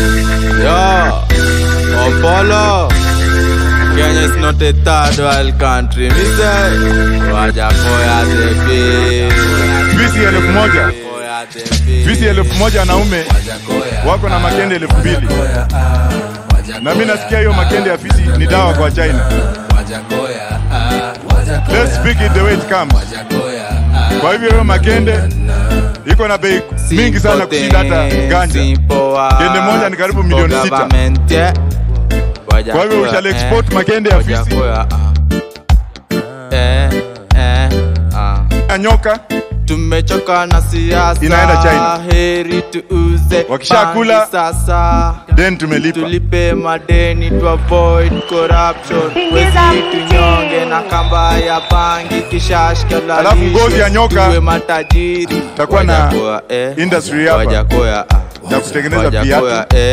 Yo, OMPOLLO. Kenya is not a third world country. Me say, wajackoyah the big. Visi 1000. Visi 1000 wanaume wako na makende 2000. Na mimi nasikia hiyo makende ya fisi ni dawa kwa China. Let's speak it the way it comes. Kwa hivyo hiyo makende iko na bei mingi sana kushinda hata ganja. Kende moja ni karibu milioni 6. Kwa hivyo ushale export makende ya fisi. Nyoka tumechoka na siasa, inaenda China. Heri tuuze wakishakula sasa, then tumelipa. Tulipe madeni to avoid corruption. Wezi tunyonge na kamba ya bangi kisha shikala. Alafu ngozi ya nyoka tuwe matajiri. Takuwa na industry hapa ya kutengeneza viatu.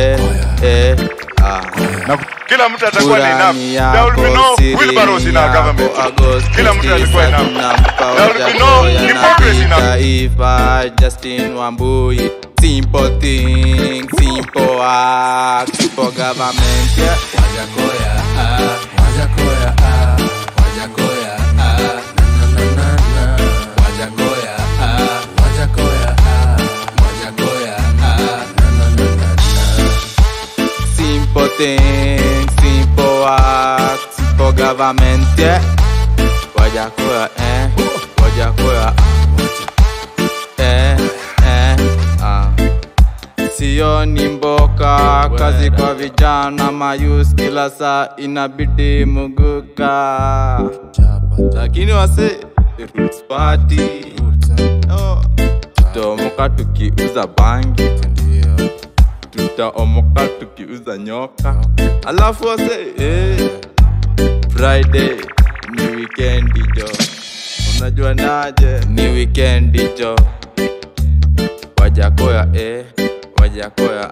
Na kila mtu atakuwa na enough. There will be no wheelbarrows in our government. Kila mtu atakuwa enough. There will be no hypocrisy in our government. Justin Wambui, simple thing, simple act, simple government. Wajackoyah, wajackoyah, wajackoyah, wajackoyah, wajackoyah, wajackoyah. Simple thing, simple act, simple government, yeah. Wajackoyah, wajackoyah, sioni mboka, kazi kwa vijana mayus kila saa inabidi muguka. Lakini wase roots party, tutaomoka tukiuza bangi, tutaomoka tukiuza nyoka. Alafu wase Friday ni weekend jo, unajua naje ni weekend jo. Wajackoyah wajackoyah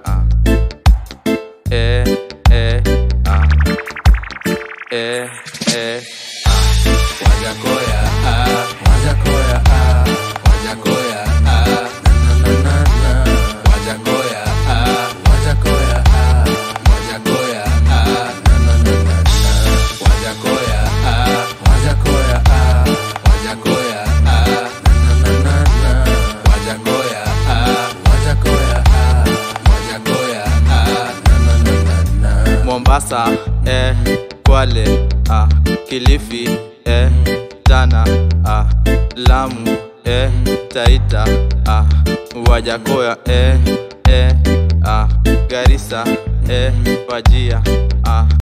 wajackoyah, wajackoyah, wajackoyah, wajackoyah, wajackoyah, wajackoyah, wajackoyah, wajackoyah, Mombasa, Kwale, Kilifi, Tana, Lamu, Taita, Wajackoyah, Garissa, Wajir.